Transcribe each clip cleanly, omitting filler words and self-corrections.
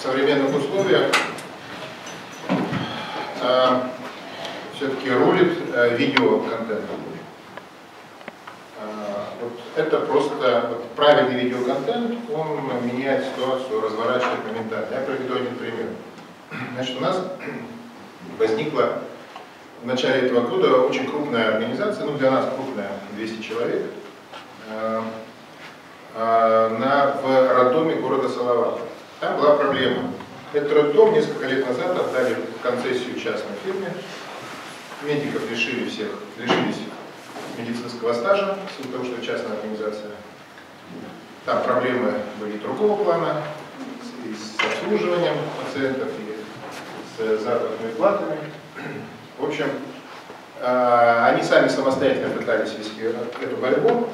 современных условиях все-таки рулит видеоконтент. Вот это просто правильный видеоконтент, он меняет ситуацию, разворачивает моментально. Я приведу один пример. Значит, у нас возникла в начале этого года очень крупная организация, ну для нас крупная, 200 человек, в роддоме города Салавата. Там была проблема. Этот роддом несколько лет назад отдали в концессию частной фирме. Медиков лишились медицинского стажа, в силу того, что это частная организация. Там проблемы были другого плана, и с обслуживанием пациентов, и с заработными платами. В общем, они сами самостоятельно пытались вести эту борьбу.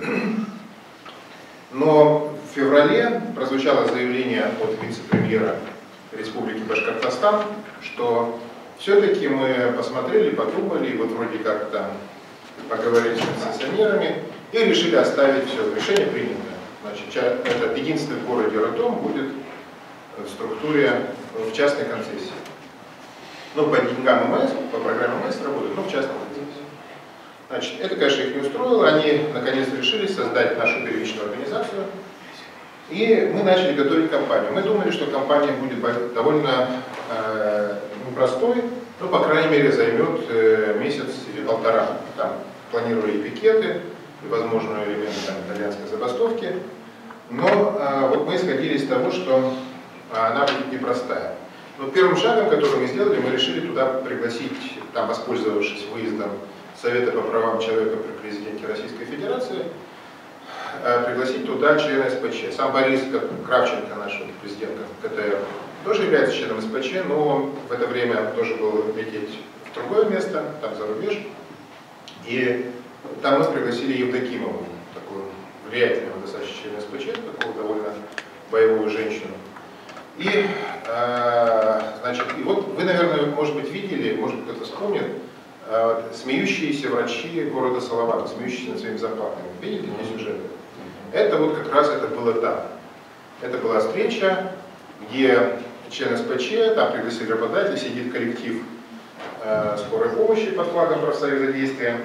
Но в феврале прозвучало заявление от вице-премьера Республики Башкортостан, что все-таки мы посмотрели, подумали, и вот вроде как там поговорили с концессионерами и решили оставить все. Решение принято. Значит, этот единственный в городе роддом будет в структуре, в частной концессии. Ну, по деньгам МС, по программе МС работают, но в частной концессии. Значит, это, конечно, их не устроило. Они наконец решили создать нашу первичную организацию. И мы начали готовить кампанию. Мы думали, что кампания будет довольно непростой, но, по крайней мере, займет месяц или полтора. Там планировали и пикеты, и, возможно, элементы итальянской забастовки. Но вот мы исходили из того, что она будет непростая. Но первым шагом, который мы сделали, мы решили туда пригласить, там, воспользовавшись выездом Совета по правам человека при президенте Российской Федерации, пригласить туда члена СПЧ. Сам Борис Кравченко, наш президент КТР, тоже является членом СПЧ, но он в это время должен был лететь в другое место, там за рубеж. И там мы пригласили Евдокимову, такую влиятельную достаточно члена СПЧ, такую довольно боевую женщину. И, значит, и вот вы, наверное, может быть, видели, может быть, кто-то вспомнит, смеющиеся врачи города Салавата, смеющиеся над своими зарплатами. Видели мне сюжеты? Это вот как раз это было там. Это была встреча, где член СПЧ, там пригласили работодателей, сидит коллектив скорой помощи под флагом профсоюза действия.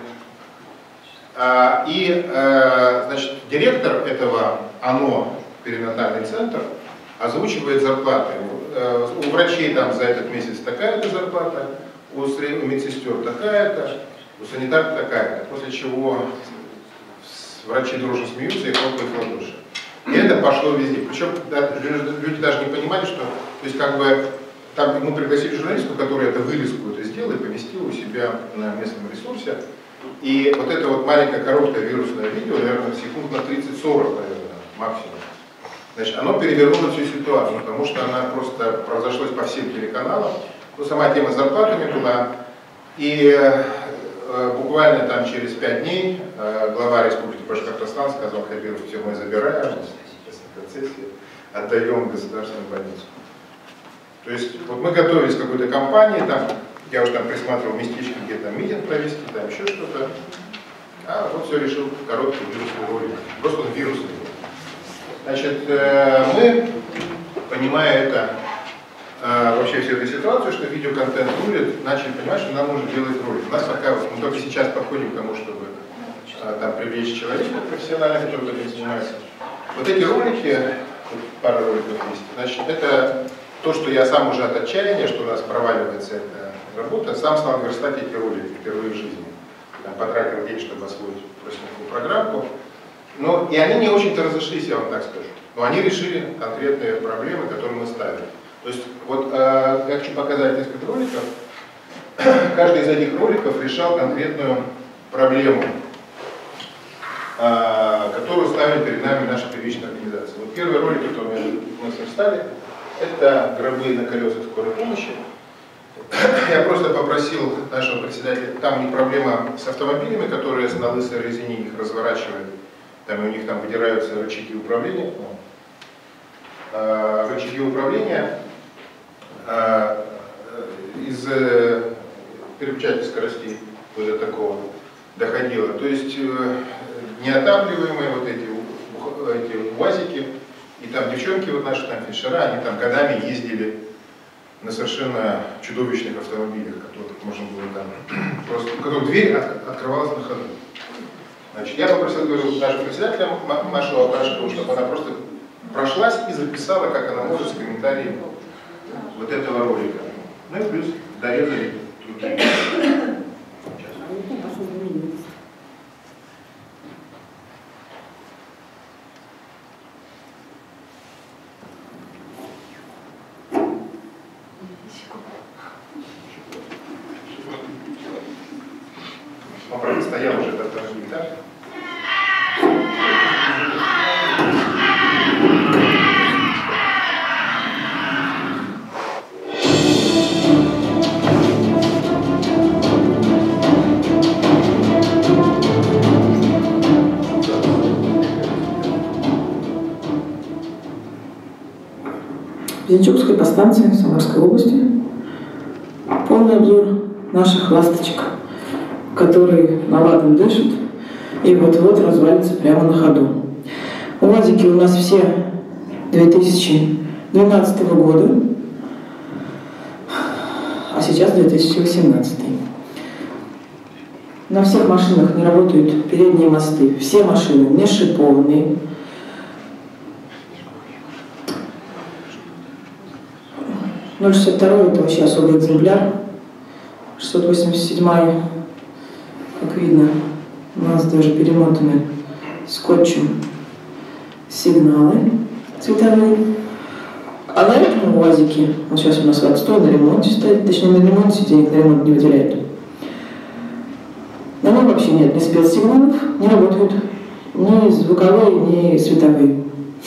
Значит, директор этого ОНО, перинатальный центр, озвучивает зарплаты. У врачей там за этот месяц такая-то зарплата, у медсестер такая-то, у санитаров такая-то. После чего врачи дружно смеются и хлопают в ладоши. И это пошло везде. Причем люди даже не понимали, что, то есть как бы там мы пригласили журналистку, которая это вырезку это сделала и поместила у себя на местном ресурсе. И вот это вот маленькое короткое вирусное видео, наверное, секунд на 30-40, наверное, максимум. Значит, оно перевернуло всю ситуацию, потому что она просто разошлась по всем телеканалам. Ну, сама тема с зарплатами была. И буквально там через 5 дней глава Республики Башкортостан сказал: Хабиров, все, мы забираем концессии, отдаем государственную больницу. То есть вот мы готовились к какой-то кампании, там, я уже там присматривал местечко, где там митинг провести, там еще что-то. А вот все решил короткий вирусный ролик. Просто он вирусный. Значит, мы, понимая это, вообще всю эту ситуацию, что видеоконтент рулит, начали понимать, что нам нужно делать ролик. У нас пока, вот, мы только сейчас подходим к тому, чтобы там привлечь человека профессионально, который этим занимается. Вот эти ролики, пара роликов есть, значит, это то, что я сам уже от отчаяния, что у нас проваливается эта работа, сам стал верстать эти ролики впервые в жизни. Там, потратил день, чтобы освоить простенькую программку. Но и они не очень-то разошлись, я вам так скажу. Но они решили конкретные проблемы, которые мы ставили. То есть, вот я хочу показать несколько роликов. Каждый из этих роликов решал конкретную проблему, которую ставили перед нами наша первичная организация. Вот первый ролик, который мы сверстали, это гробы на колесах скорой помощи. Я просто попросил нашего председателя, там у них проблема с автомобилями, которые на лысой резине их разворачивают, там, и у них там выдираются рычаги управления. Рычаги управления из переключателя скоростей вот до такого доходило. То есть неотапливаемые вот эти УАЗики И там девчонки вот наши, там фельдшера, они там годами ездили на совершенно чудовищных автомобилях, которых можно было там просто, у которых дверь открывалась на ходу. Значит, я попросил, говорю, нашего председателя Машу Алкашкову, чтобы она просто прошлась и записала, как она может, с комментарием вот этого ролика. Ну и плюс дорезали другие. Он, правда, стоял уже этот автомобиль, да? Венчурская подстанция Самарской области. Полный обзор наших ласточек, которые наладом дышат и вот-вот развалится прямо на ходу. УАЗики у нас все 2012 года, а сейчас 2018. На всех машинах не работают передние мосты. Все машины не шипованные. «062» это вообще особый экземпляр. 687-я, как видно, у нас даже перемотаны скотчем сигналы цветовые. А на этом УАЗике, вот сейчас у нас в отстой на ремонте стоит, точнее на ремонте, денег на ремонт не выделяют. На нем вообще нет ни спецсигналов, не работают ни звуковые, ни световые.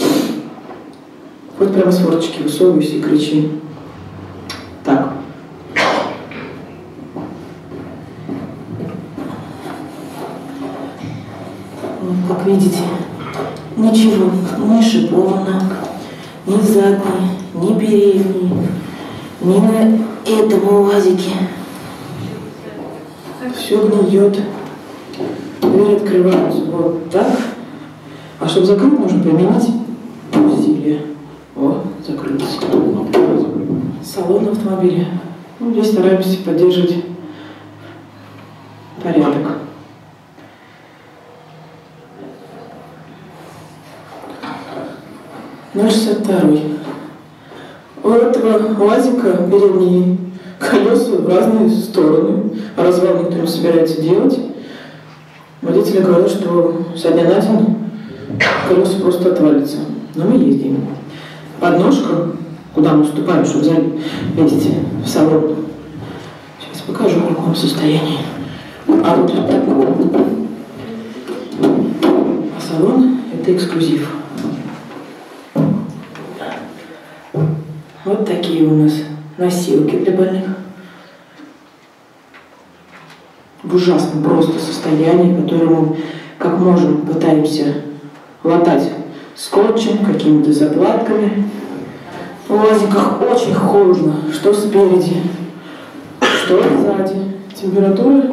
Хоть прямо с форточки высовывайся и кричи. Так. Вот, как видите, ничего не шиповано, ни задний, ни передний, ни на этом УАЗике. Все гниет. Дверь открываются вот так. А чтобы закрыть, нужно применить усилие. О, закрылось. Салон автомобиля. Ну, здесь стараемся поддерживать порядок. Наш 62. У этого УАЗика передние колеса в разные стороны. А развал никто не собирается делать. Водители говорят, что со дня на день колеса просто отвалятся. Но мы ездим. Подножка, куда мы уступаем, чтобы видите, в салон. Сейчас покажу, в каком состоянии. А вот такой. А салон – это эксклюзив. Вот такие у нас носилки для больных. В ужасном просто состоянии, которое мы, как можем, пытаемся латать скотчем, какими-то заплатками. В УАЗиках очень холодно, что спереди, что сзади. Температура.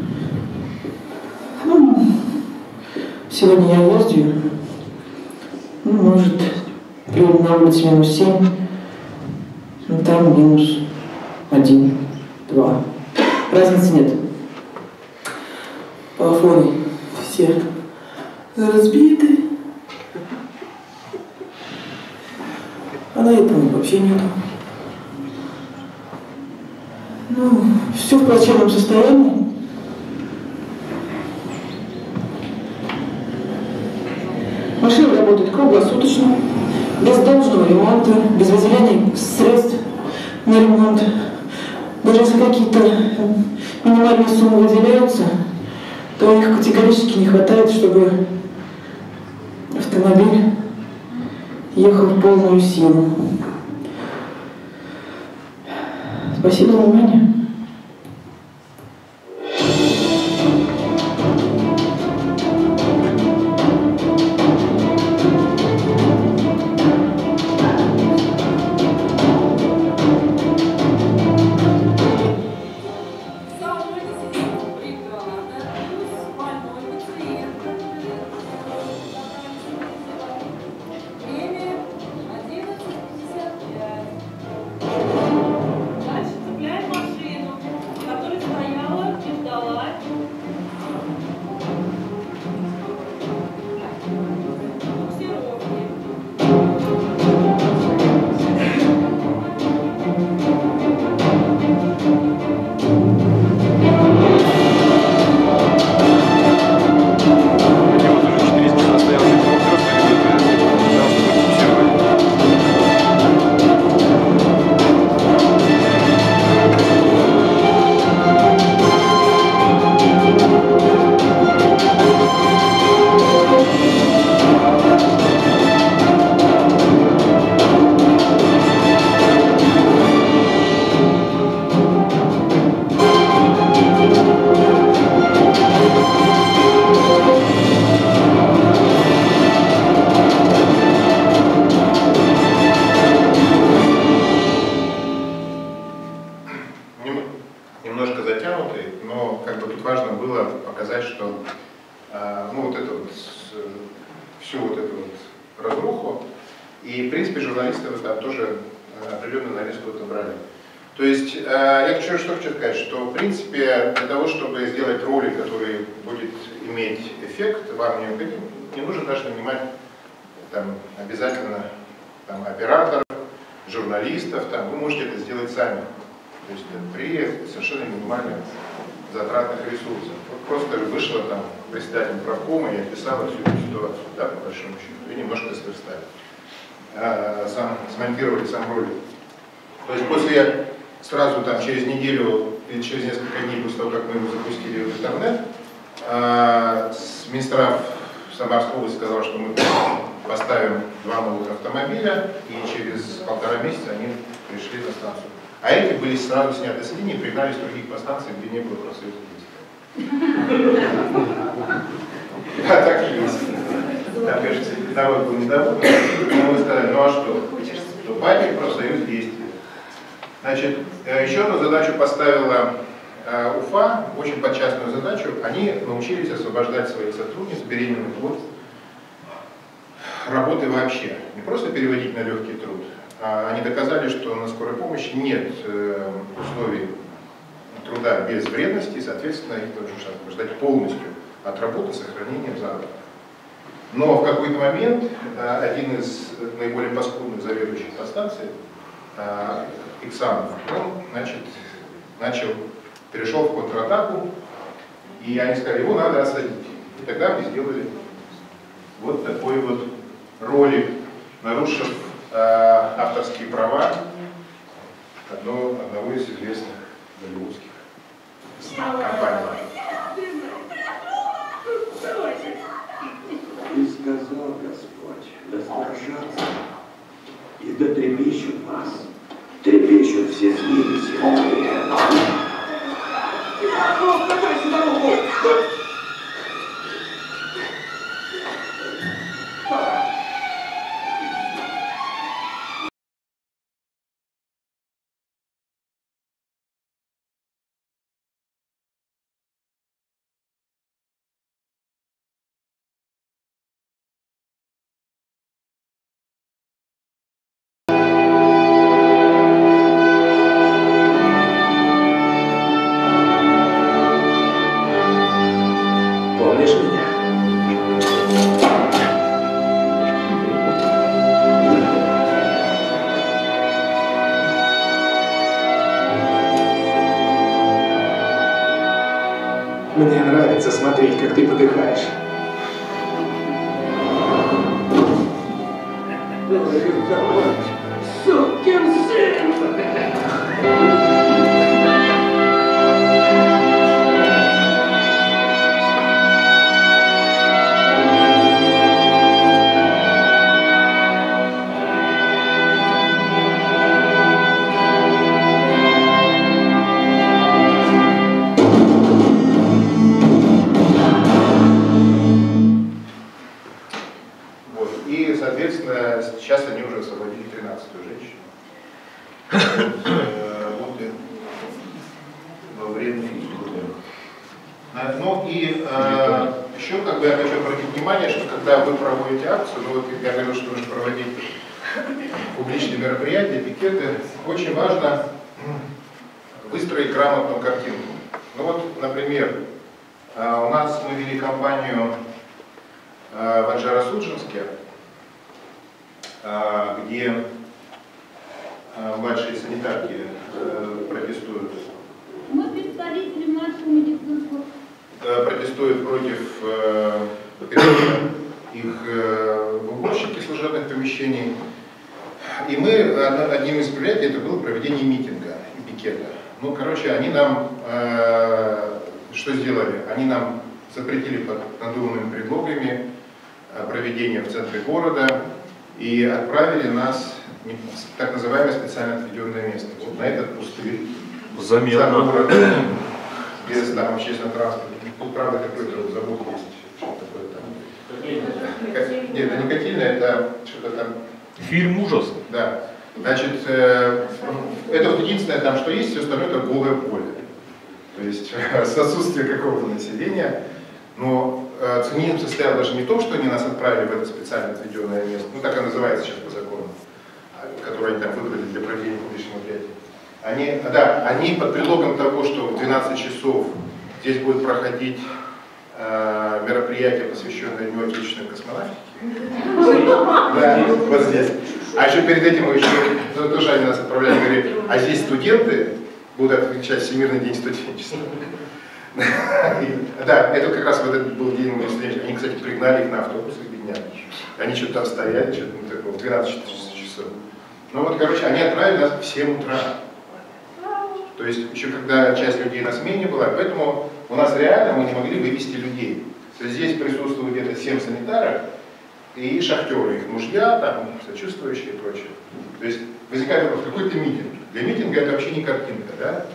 Сегодня я ездил, может, на улице -7, но там -1, 2. Разницы нет. Плафоны все разбиты. А на этом вообще нету. Ну, все в плачевном состоянии. Машина работает круглосуточно, без должного ремонта, без выделения средств на ремонт. Даже если какие-то минимальные суммы выделяются, то их категорически не хватает, чтобы автомобиль ехал в полную силу. Спасибо за внимание. показать, что ну, вот это вот, всю вот эту вот разруху. И, в принципе, журналисты там тоже определенную нарезку это брали. То есть, я что хочу сказать, что, в принципе, для того, чтобы сделать ролик, который будет иметь эффект, вам не нужно даже нанимать там, обязательно там, операторов, журналистов, там, вы можете это сделать сами. То есть при совершенно минимальных затратных ресурсах. Вот просто вышла там председатель правкома и описала всю эту ситуацию, да, по большому счету, и немножко сверстали. Смонтировали сам ролик. То есть после, сразу там через неделю или через несколько дней после того, как мы его запустили в интернет, Минздрав Самарской области сказал, что мы поставим 2 новых автомобиля, и через 1,5 месяца они пришли на станцию. А эти были сразу сняты с линии, пригнали с других по станции, где не было профсоюза действия. Да, так и есть. Там, конечно, народ был недоволен, но мы сказали, ну а что? Вступайте в профсоюз действия. Значит, еще одну задачу поставила Уфа, очень подчастную задачу. Они научились освобождать своих сотрудниц, беременных от работы вообще. Не просто переводить на легкий труд. Они доказали, что на скорой помощи нет условий труда без вредности, и, соответственно, их нужно освобождать полностью от работы с сохранением заработка. Но в какой-то момент один из наиболее паскудных заведующих по станции, Иксанов, он, перешел в контратаку, и они сказали, его надо осадить. И тогда мы сделали вот такой вот ролик, нарушив авторские права одного из известных голливудских компаний. И сказал Господь, да сторожатся, и да трепещут вас, трепещут все змеи земные. Покажи дорогу! Мне нравится смотреть, как ты подыхаешь. Сукин сын! Соответственно, сейчас они уже освободили 13-ю женщину. Работы во время физкультуры. Ну и еще как бы я хочу обратить внимание, что когда вы проводите акцию, ну вот я говорил, что нужно проводить публичные мероприятия, пикеты, очень важно выстроить грамотную картинку. Ну вот, например, у нас мы вели кампанию в Анжеро-Судженске, где младшие санитарки протестуют. Мы представители младшего медицинского. Протестуют против перевода их в уборщики служебных помещений. И мы, одним из мероприятий, это было проведение митинга и пикета. Ну, короче, они нам, что сделали? Они нам запретили под надуманными предлогами проведение в центре города и отправили нас в так называемое специально отведенное место. Вот на этот пустырь. Заметно. Без там общественного транспорта. Тут, правда, какой-то завод есть. Что такое там? Нет, это не котельная, это что-то там. Фильм ужас. Да. Значит, это вот единственное там, что есть, все остальное это голое поле. то есть с отсутствием какого-то населения. Но цинизм состоял даже не в том, что они нас отправили в это специально отведенное место, ну так и называется сейчас по закону, которое они там выбрали для проведения публичного мероприятия. Они под предлогом того, что в 12 часов здесь будет проходить мероприятие, посвященное Дню Отечественной космонавтики. Да, вот здесь. А еще перед этим еще тоже они нас отправляли, говорили, а здесь студенты будут отмечать Всемирный день студенчества. Да, это как раз вот этот был день моей встречи. Они, кстати, пригнали их на автобусах, бедняк. Они что-то там стояли, что-то в 12 часов. Ну вот, короче, они отправили нас в 7 утра. То есть еще когда часть людей на смене была, поэтому у нас реально мы не могли вывести людей. То есть здесь присутствует где-то 7 санитаров и шахтеры, их мужья, там, сочувствующие и прочее. То есть возникает вопрос, какой-то митинг. Для митинга это вообще не картинка, да?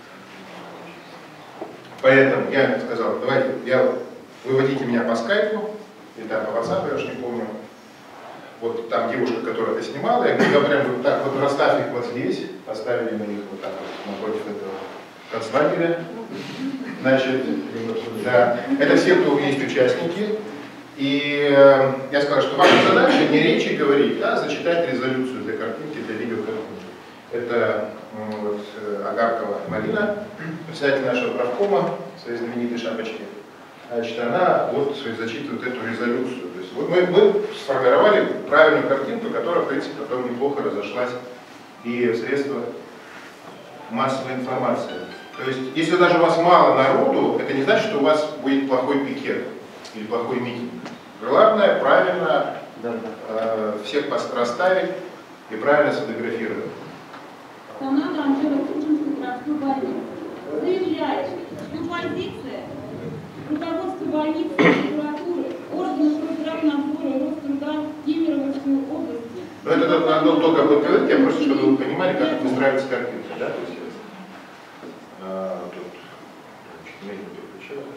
Поэтому я сказал, давайте, выводите меня по скайпу, или там по WhatsApp, я уж не помню. Вот там девушка, которая это снимала, я говорю, прям вот так вот расставь их вот здесь, поставили мы их вот так вот напротив этого концлагеря. Значит, да, это все, кто есть участники. И я сказал, что ваша задача не речи говорить, а зачитать резолюцию для картинки, для видеокартинки. Это вот, Агаркова Марина, председатель нашего правкома, своей знаменитой шапочки. Значит, она вот зачитывает эту резолюцию. То есть, вот мы сформировали правильную картинку, которая, в принципе, потом неплохо разошлась и в средства массовой информации. То есть, если даже у вас мало народу, это не значит, что у вас будет плохой пикет или плохой митинг. Главное, правильно всех расставить и правильно сфотографировать. Команда Анжела-Кучинской городской больницы заявляет, что позиция руководства больницы, прокуратуры, органов Росздравнадзора и Роструда Кемеровской области. Ну это надо только подтвердить, я просто, чтобы вы понимали, как выстраивается картинка, да? То есть, тут медленно переключаю.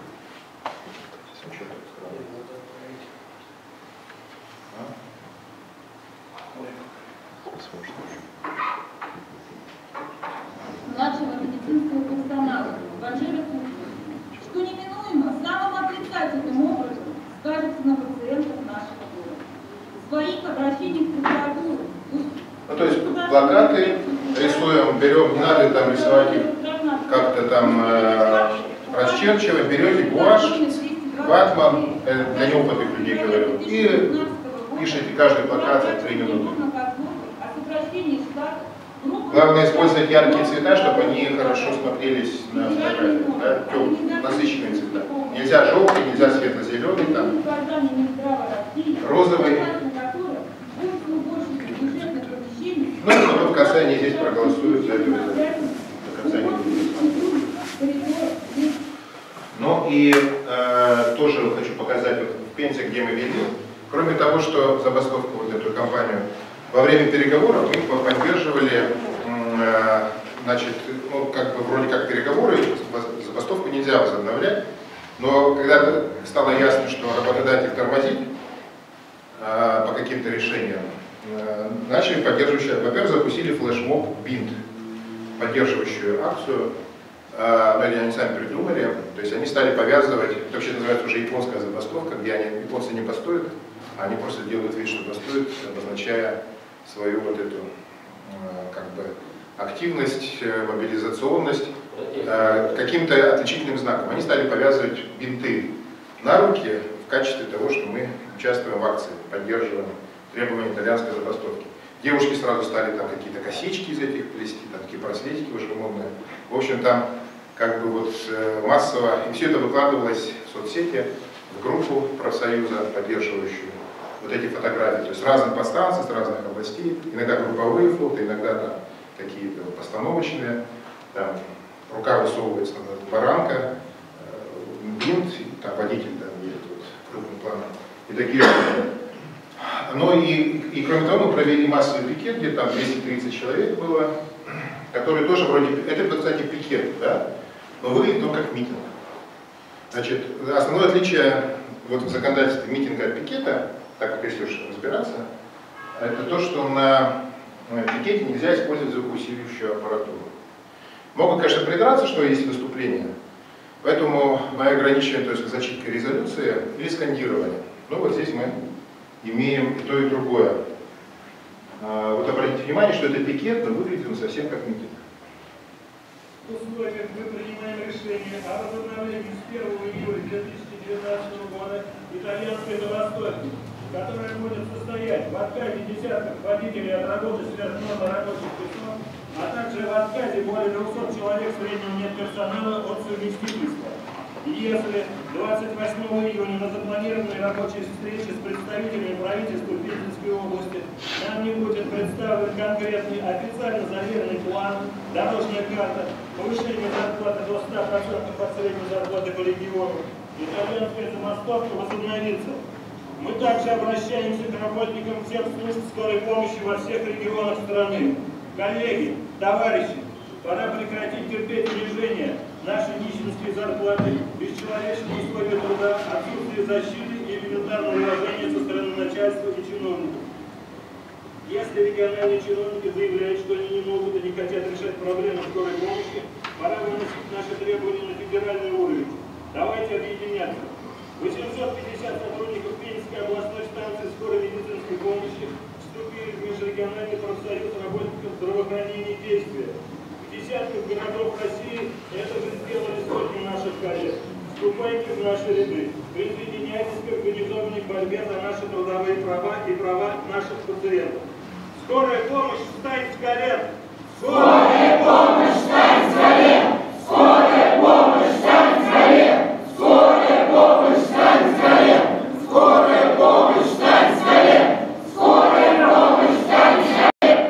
Младшего медицинского персонала Анжела Кучинской, что неминуемо самым отрицательным образом скажется на пациентах нашего города. В своих обращениях к прокуратуре. Ну, то есть плакаты рисуем, берем, не надо там рисовать их, как-то там расчерчивать, берете гуашь, ватман, для неопытных людей говорю, и пишите каждый плакат за 3 минуты. Главное использовать яркие цвета, чтобы они хорошо смотрелись на фотографиях, да? Насыщенные цвета. Нельзя желтый, нельзя светло-зеленый, там, розовый. Ну, и потом в конце они здесь проголосуют за эту резолюцию. Ну и тоже хочу показать вот в Пензе, где мы вели. Кроме того, что забастовку, вот эту кампанию, во время переговоров мы поддерживали, значит, ну, как бы вроде как переговоры, забастовку нельзя возобновлять, но когда стало ясно, что работодатель тормозит по каким-то решениям, начали поддерживающие, во-первых, запустили флешмоб «Бинт», поддерживающую акцию, но они сами придумали, то есть они стали повязывать, это вообще называется уже японская забастовка, где японцы не бастуют, а они просто делают вид, что бастуют, обозначая свою вот эту как бы активность, мобилизационность каким-то отличительным знаком. Они стали повязывать бинты на руки в качестве того, что мы участвуем в акции, поддерживаем требования итальянской забастовки. Девушки сразу стали там какие-то косички из этих плести, там такие браслетики уже модные. В общем, там как бы вот массово, и все это выкладывалось в соцсети, в группу профсоюза, поддерживающую вот эти фотографии, то есть с разных подстанций, с разных областей, иногда групповые фото, иногда там какие-то постановочные, там рука высовывается, баранка, бинт, там водитель там едет вот, крупным планом, и такие. Ну и кроме того, мы провели массовый пикет, где там 230 человек было, которые тоже вроде, это, кстати, пикет, да, но выглядит он как митинг. Значит, основное отличие вот в законодательстве митинга от пикета, так как если уж разбираться, это то, что на пикете нельзя использовать звукоусиливающую аппаратуру. Могут, конечно, придраться, что есть выступление. Поэтому мы ограничиваем, то есть зачиткой резолюции или скандирование. Ну вот здесь мы имеем и то, и другое. Вот обратите внимание, что это пикет, но выглядит он совсем как митинг. В условиях мы принимаем решение о возобновлении с 1 июля 2019 года итальянской забастовки, которая будет состоять в отказе десятков водителей от работы сверхнорморабочих часов, а также в отказе более 200 человек среднего медперсонала от совместительства. Если 28 июня на запланированной рабочей встрече с представителями правительства Пензенской области нам не будет представлен конкретный официально заверенный план, дорожная карта, повышение зарплаты до 100% от средней зарплаты по региону, итальянская забастовка возобновится. Мы также обращаемся к работникам всех служб скорой помощи во всех регионах страны. Коллеги, товарищи, пора прекратить терпеть унижение, наши нищенские зарплаты, бесчеловечные условия труда, отсутствие защиты и элементарного уважения со стороны начальства и чиновников. Если региональные чиновники заявляют, что они не могут и не хотят решать проблемы скорой помощи, пора выносить наши требования на федеральный уровень. Давайте объединяться. 850 сотрудников Пензенской областной станции скорой медицинской помощи вступили в межрегиональный профсоюз работников здравоохранения и действия. В десятках городов России это же сделали сотни наших коллег. Вступайте в наши ряды. Присоединяйтесь к организованной борьбе за наши трудовые права и права наших пациентов. Скорая помощь, встань с колен! Скорая помощь, встань с колен! Скорая помощь, встань с колен! Скорая помощь, встань с колен! Скорая помощь, встань с колен! Скорая помощь, встань с колен!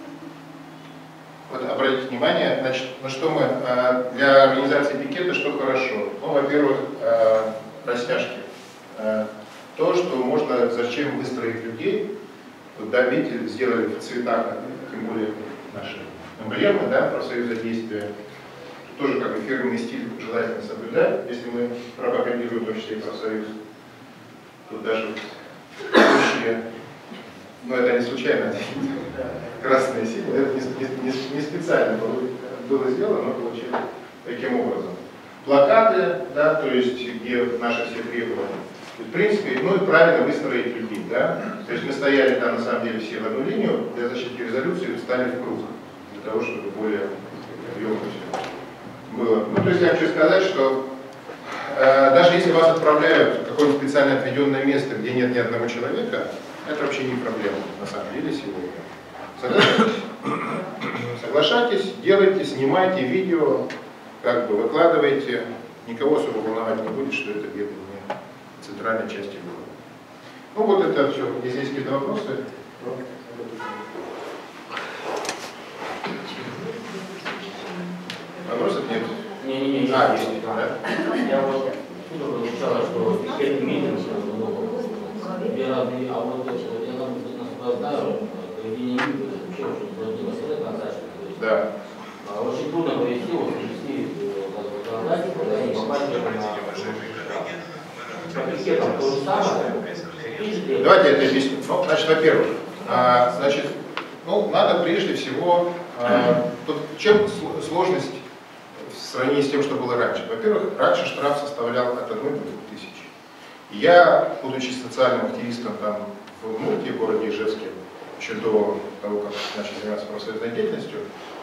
Вот обратите внимание, значит, ну что мы для организации пикета, что хорошо? Ну, во-первых, растяжки. То, что можно, зачем выстроить людей. Вот, да, видите, сделали в цветах, тем более наши эмблемы, да, профсоюза действия. Тоже как бы фирменный стиль желательно соблюдать, если мы пропагандируем в том числе и профсоюз. Тут даже случаи, но это не случайно, красные и синие, это не специально было сделано, но получилось таким образом. Плакаты, да, то есть где наши все требования. В принципе, ну и правильно выстроить людей, да. То есть мы стояли там на самом деле все в одну линию для защиты резолюции и встали в круг, для того, чтобы более емко все было. Ну, то есть я хочу сказать, что даже если вас отправляют в какое-нибудь специально отведенное место, где нет ни одного человека, это вообще не проблема, на самом деле, сегодня. Соглашайтесь. Соглашайтесь, делайте, снимайте видео, как бы выкладывайте. Никого особо волновать не будет, что это где-то не в центральной части города. Ну вот это все. Если есть какие-то вопросы, то... Вопросов нет? Не-не-не. Есть, да? Я вот получала, что пикетный митинг, две разные, а вот я наслаждаю проведение митинга, вообще очень сложнее сказать контактно. Да. Очень трудно провести, вот провести законодательство, когда не попасть по пикетам то же самое. Давайте я это объясню. Ну, значит, во-первых, надо прежде всего, тут чем сложность в сравнении с тем, что было раньше. Во-первых, раньше штраф составлял от 1 до 2 тысяч. Я, будучи социальным активистом там в Удмуртии, в городе Ижевске, еще до того, как начал заниматься профсоюзной деятельностью,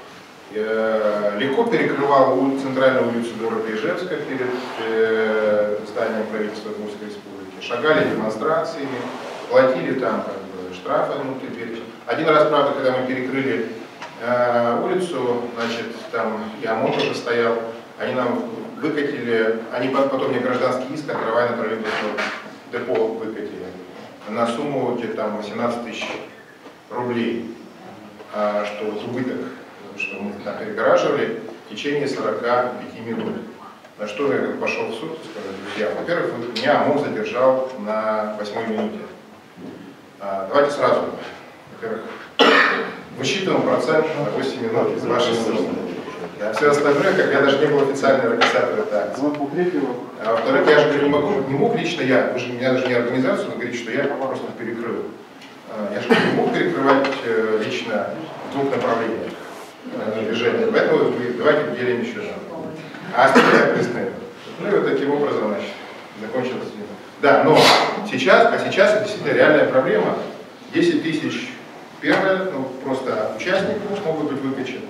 легко перекрывал центральную улицу города Ижевска перед зданием правительства Удмуртской республики. Шагали демонстрациями, платили там как бы штрафы внутри двери. Один раз, правда, когда мы перекрыли улицу, значит, там и ОМОН тоже стоял, они нам выкатили, они потом мне гражданский иск от трамвайно-троллейбусного депо выкатили на сумму где-то там 18 тысяч рублей, что вот убыток, что мы там перегораживали в течение 45 минут. На что я пошел в суд и сказал: друзья, во-первых, меня ОМОН задержал на 8-й минуте. Давайте сразу. Во-первых, высчитываем процент на 8 минут из вашей суммы. Да, все остальное, как я даже не был официальной организатором этой акции. А во-вторых, я же не мог лично я, вы же меня даже не организацию, но говорите, что я просто перекрыл. Я же не мог перекрывать лично в двух направлениях. движение. Поэтому давайте делим еще раз. А остальные опресные. Ну и вот таким образом, значит, закончилось. Да, но сейчас это действительно реальная проблема. 10 тысяч первое, ну, просто участников могут быть выкачаны.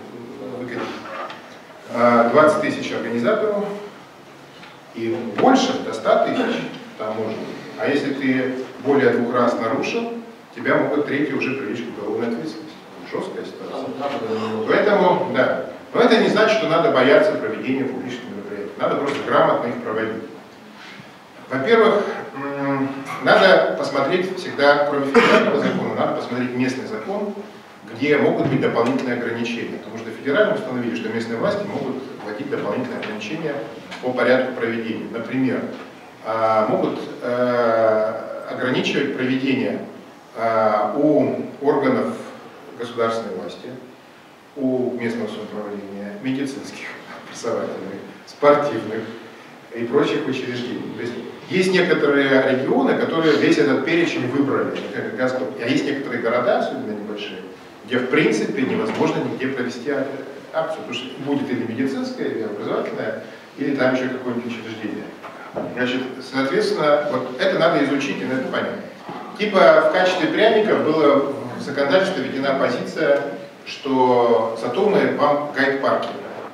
20 тысяч организаторов и больше, до 100 тысяч там может быть. А если ты более 2 раз нарушил, тебя могут третий уже привлечь к уголовной ответственности. Жесткая ситуация. Поэтому, да. Но это не значит, что надо бояться проведения публичных мероприятий. Надо просто грамотно их проводить. Во-первых, надо посмотреть всегда, кроме федерального закона, надо посмотреть местный закон, где могут быть дополнительные ограничения. Потому что федерально установили, что местные власти могут вводить дополнительные ограничения по порядку проведения. Например, могут ограничивать проведение у органов государственной власти, у местного самоуправления, медицинских, образовательных, спортивных и прочих учреждений. То есть некоторые регионы, которые весь этот перечень выбрали, а есть некоторые города, особенно небольшие, где в принципе невозможно нигде провести акцию, потому что будет или медицинская, или образовательная, или там еще какое-нибудь учреждение. Значит, соответственно, вот это надо изучить и надо понять. Типа в качестве пряников была в законодательстве введена позиция, что зато мы вам гайд-парки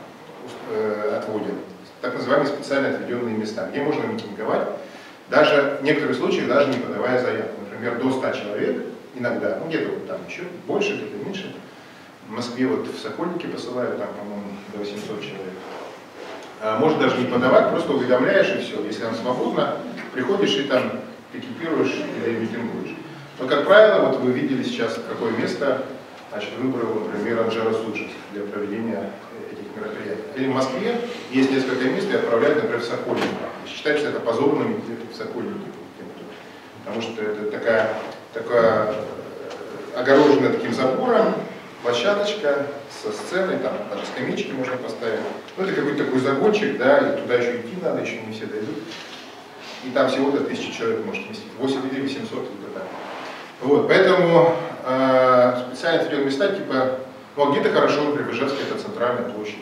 отводим, так называемые специально отведенные места, где можно митинговать, даже в некоторых случаях даже не подавая заявку. Например, до 100 человек иногда, ну где-то вот там еще больше, где-то меньше. В Москве вот в Сокольнике посылают, там, по-моему, до 800 человек. Можно даже не подавать, просто уведомляешь и все. Если она свободна, приходишь и там экипируешь или митингуешь. Но, как правило, вот вы видели сейчас, какое место, значит, выбрал, например, Анжеро Судженск для проведения этих мероприятий. Или в Москве есть несколько мест, и отправляют, например, в Сокольник. Считается это позорным в Сокольнике. Потому что это такая огороженная таким забором, площадочка со сценой, там даже скамеечки можно поставить. Ну, это какой-то такой загончик, да, и туда еще идти надо, еще не все дойдут. И там всего-то 1000 человек может вместить, 8800 или так. Вот, поэтому специально отведенные места, типа, ну, где-то хорошо, например, в Ижевске это центральная площадь,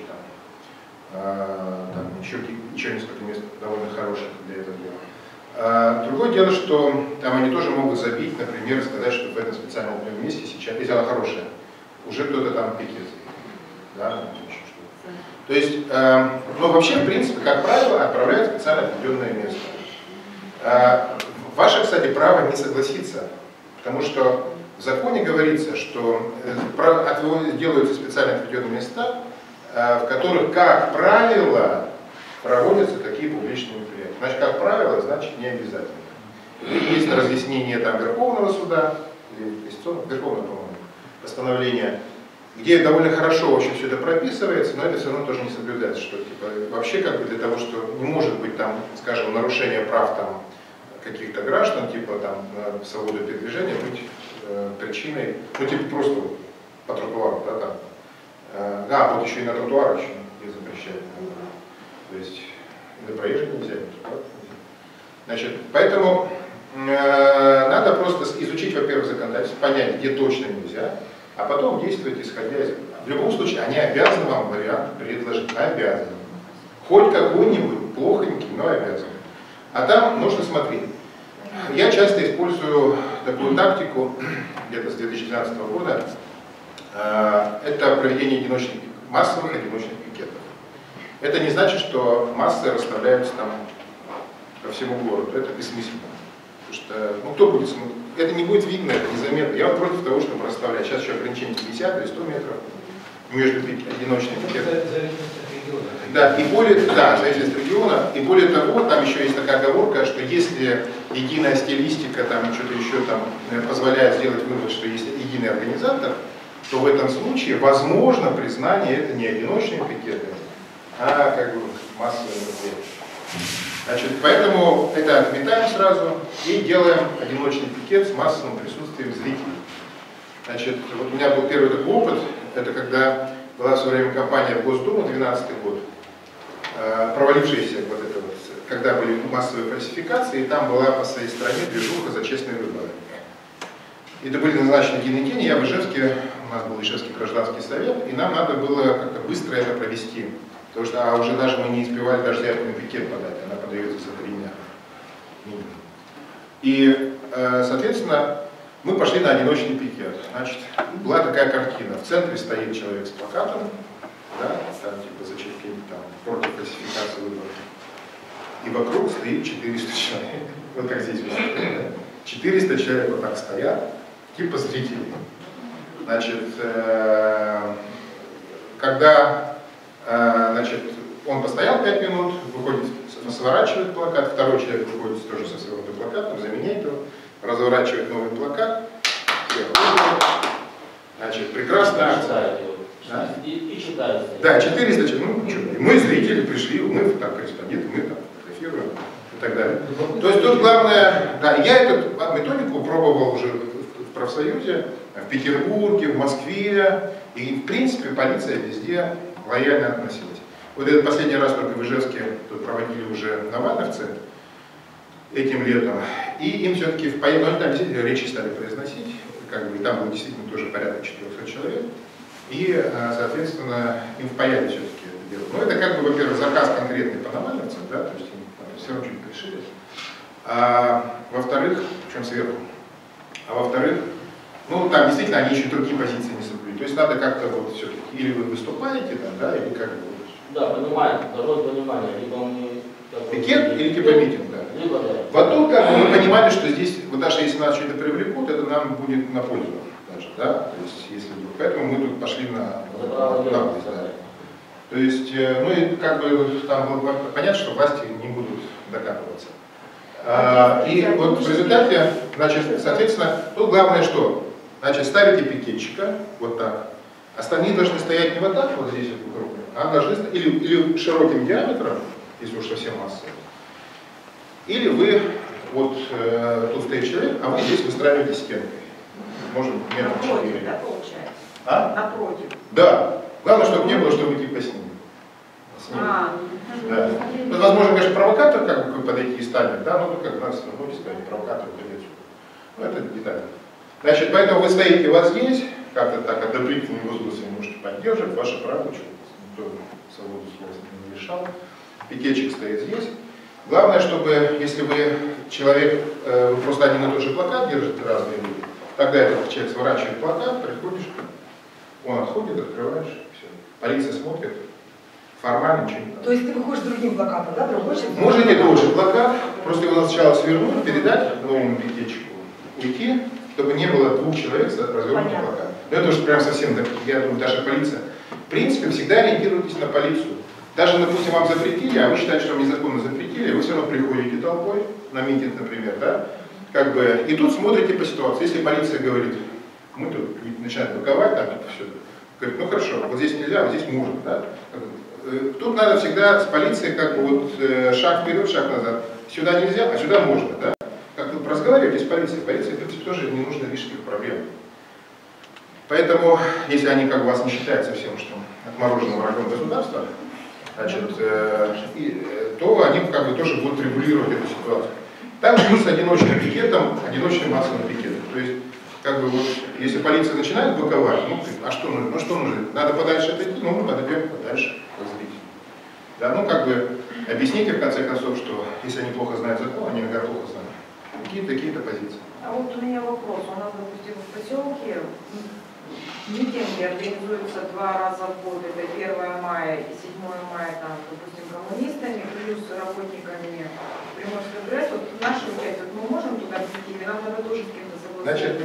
там еще несколько мест довольно хороших для этого дела. Другое дело, что там они тоже могут забить, например, сказать, что в этом специальном месте сейчас, если она хорошая, уже кто-то там пикет. Да? То есть, ну вообще, в принципе, как правило, отправляют специально отведенное место. Ваше, кстати, право не согласиться, потому что в законе говорится, что делаются специально отведенные места, в которых, как правило, проводятся такие публичные мероприятия. Значит, как правило, значит не обязательно. И есть разъяснение там Верховного суда, или Верховного, по-моему, постановления, где довольно хорошо очень все это прописывается, но это все равно тоже не соблюдается, что типа, вообще как бы для того, что не может быть там, скажем, нарушение прав там каких-то граждан, типа там свободы передвижения, быть причиной, ну типа просто по тротуару, да, там. Вот еще и на тротуар еще не запрещают. То есть на проезжих нельзя. Значит, поэтому надо просто изучить, во-первых, законодательство, понять, где точно нельзя, а потом действовать исходя из... В любом случае, они обязаны вам вариант предложить. Обязаны. Хоть какой-нибудь, плохонький, но обязаны. А там нужно смотреть. Я часто использую такую тактику, где-то с 2012 года, это проведение массовых одиночных пикетов. Это не значит, что массы расставляются там по всему городу. Это бессмысленно. Потому что, ну кто будет смотреть? Это не будет видно, это незаметно. Я вот против того, чтобы расставлять. Сейчас еще ограничение 50 или 100 метров между одиночными пикетами. Да, и более, да, зависит от региона. И более того, там еще есть такая оговорка, что если единая стилистика, там что-то еще там позволяет сделать вывод, что есть единый организатор, то в этом случае возможно признание это не одиночными пикетами, а как бы массовым мероприятием. Значит, поэтому это отметаем сразу и делаем одиночный пикет с массовым присутствием зрителей. Значит, вот у меня был первый такой опыт, это когда была в свое время кампания в Госдуму, 2012 год, провалившаяся вот это вот, когда были массовые фальсификации, и там была по своей стране движуха за честные выборы. Это были назначены день и день, я в Ижевске у нас был Ижевский гражданский совет, и нам надо было как-то быстро это провести. Потому что уже даже мы не успевали даже заявку на пикет подать, она подается за 3 дня. И, соответственно, мы пошли на одиночный пикет. Значит, была такая картина. В центре стоит человек с плакатом, да, там типа зачеркни там против классификации выборов. И вокруг стоит 400 человек. Вот как здесь выступили. 400 человек вот так стоят, типа зрителей. Значит, когда значит, он постоял 5 минут, выходит, сворачивает плакат, второй человек выходит тоже со свернутым плакатом, заменяет его, разворачивает новый плакат, значит, прекрасная акция. Да? И читают. Да, 400 человек, ну что, мы зрители пришли, мы там корреспонденты, мы там фотографируем и так далее. То есть тут главное, да, я эту методику пробовал уже в профсоюзе, в Петербурге, в Москве, и в принципе полиция везде лояльно относилась. Вот этот последний раз только в Ижевске тут проводили уже Навальновцы этим летом, и им все-таки в поездке, они там действительно речи стали произносить, как бы, и там было действительно тоже порядка 400 человек, и, соответственно, им впаяли все-таки это дело. Но это как бы, во-первых, заказ конкретный по Навальновцам, да, то есть им все равно чуть решили. А во-вторых, причем сверху, а во-вторых, ну, там действительно они еще другие позиции не соблюли. То есть надо как-то вот все-таки, или вы выступаете там, да, или как бы. Да, понимаю, должно понимание, либо мы... Пикет или типа митинг, да. Либо да. Вот тут как бы мы понимали, что здесь, вот даже если нас что-то привлекут, это нам будет на пользу даже, да, то есть если вдруг. Поэтому мы тут пошли на наглость, да. То есть, ну и как бы там было понятно, что власти не будут докапываться. И вот в результате, значит, соответственно, тут главное что? Значит, ставите пикетчика, вот так. Остальные должны стоять не вот так, вот здесь вот вокруг, а должны или широким диаметром, если уж совсем массовый. Или вы, вот тут стоит человек, а вы здесь выстраиваете стенкой. Может, метр 4. Да, получается? А? Напротив. Да. Главное, чтобы не было, чтобы вы типа с ним. Да. Ну, возможно, конечно, провокатор как бы подойти и ставить, да, но как нас равно ставить провокатор придется. Ну, это деталь. Значит, поэтому вы стоите вот здесь, как-то так одобрительными возгласами можете поддерживать, ваше право, никто свободу слова не решал. Пикетчик стоит здесь. Главное, чтобы, если вы человек, вы просто один и тот же плакат держите, разные люди, тогда этот человек сворачивает плакат, приходишь, он отходит, открываешь, все. Полиция смотрит, формально ничего не надо. То есть ты выходишь с другим плакатом, да, другой человек? Можете тот же плакат, просто его сначала свернуть, передать новому пикетчику, уйти, чтобы не было 2 человек с развернутым плакатом. Но это уж прям совсем, я думаю, даже полиция. В принципе, всегда ориентируйтесь на полицию. Даже, допустим, вам запретили, а вы считаете, что вам незаконно запретили, вы все равно приходите толпой на митинг, например, да? Как бы, и тут смотрите по ситуации. Если полиция говорит, мы тут начинаем блоковать, там, типа, все, говорит, ну хорошо, вот здесь нельзя, вот здесь можно, да? Тут надо всегда с полицией как бы вот шаг вперед, шаг назад. Сюда нельзя, а сюда можно, да? Как вы разговариваете с полицией, полиции, в принципе, тоже не нужно лишних проблем. Поэтому, если они как бы вас не считают совсем, что отмороженным врагом государства, значит, то они как бы тоже будут регулировать эту ситуацию. Так же и с одиночным пикетом, одиночным массовым пикетом. То есть, как бы вот, если полиция начинает блоковать, ну, а что нужно? Ну, что нужно? Надо подальше отойти, ну, мы подойдем подальше, позрите. Да, ну, как бы, объясните, в конце концов, что если они плохо знают закон, они иногда плохо знают. Какие-то позиции. А вот у меня вопрос. У нас, допустим, в поселке митинги организуются 2 раза в год. Это 1 мая и 7 мая, там, допустим, коммунистами, плюс работниками Приморской ГРЭС. Вот наши участки, мы можем туда прийти, или нам надо тоже с кем-то согласовать? Значит,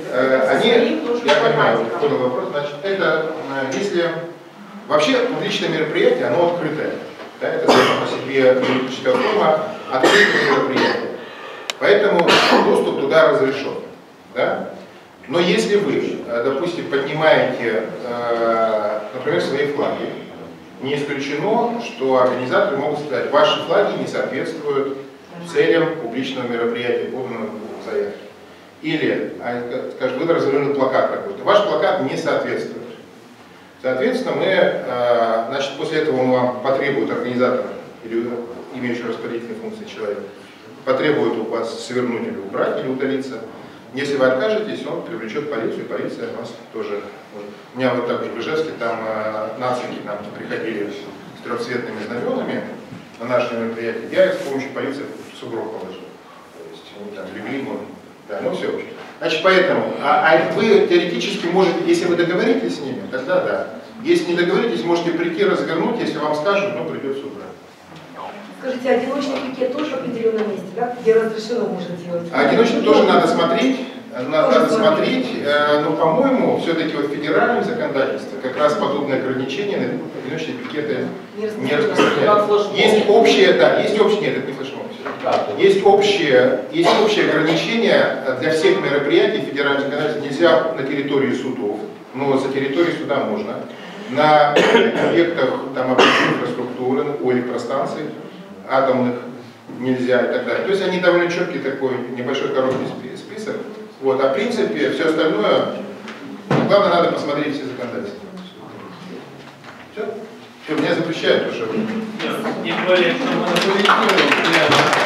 я понимаю, понял вопрос. Значит, это, если вообще публичное мероприятие, оно открытое. Да, это само по себе юридическая форма открытого мероприятия. Поэтому доступ туда разрешен. Да? Но если вы, допустим, поднимаете, например, свои флаги, не исключено, что организаторы могут сказать, ваши флаги не соответствуют целям публичного мероприятия, поданного в заявке. Или, скажем, вы развернули плакат какой-то, ваш плакат не соответствует. Соответственно, мы, значит, после этого он вам потребует организатора, или имеющего распорядительные функции человека, потребует у вас свернуть или убрать, или удалиться. Если вы откажетесь, он привлечет полицию, и полиция вас тоже... Вот. У меня вот так же в Ижевске, там нацики к нам приходили с трехцветными знаменами на наше мероприятие. Я их с помощью полиции в сугроб положил. То есть они там легли, да, ну все. Значит, поэтому, вы теоретически можете, если вы договоритесь с ними, тогда да. Если не договоритесь, можете прийти, развернуть, если вам скажут, ну придется убрать. Скажите, одиночный пикет тоже в определенном месте, да? Где разрешено можно делать? Одиночный тоже надо смотреть. Надо смотреть, но, по-моему, все-таки вот в федеральном законодательстве как раз подобные ограничения на одиночные пикеты не распространяются. Есть общие, да, есть общие, нет, это не флешмоб. Есть общие ограничения для всех мероприятий федерального законодательства. Нельзя на территории судов, но за территорией суда можно. На объектах там, инфраструктуры, у электростанций атомных нельзя и так далее. То есть они довольно четкий такой небольшой короткий список. Вот, а в принципе все остальное, главное, надо посмотреть все законодательства. Все? Что, меня запрещают уже? Нет, не говорят, что мы монополизируем.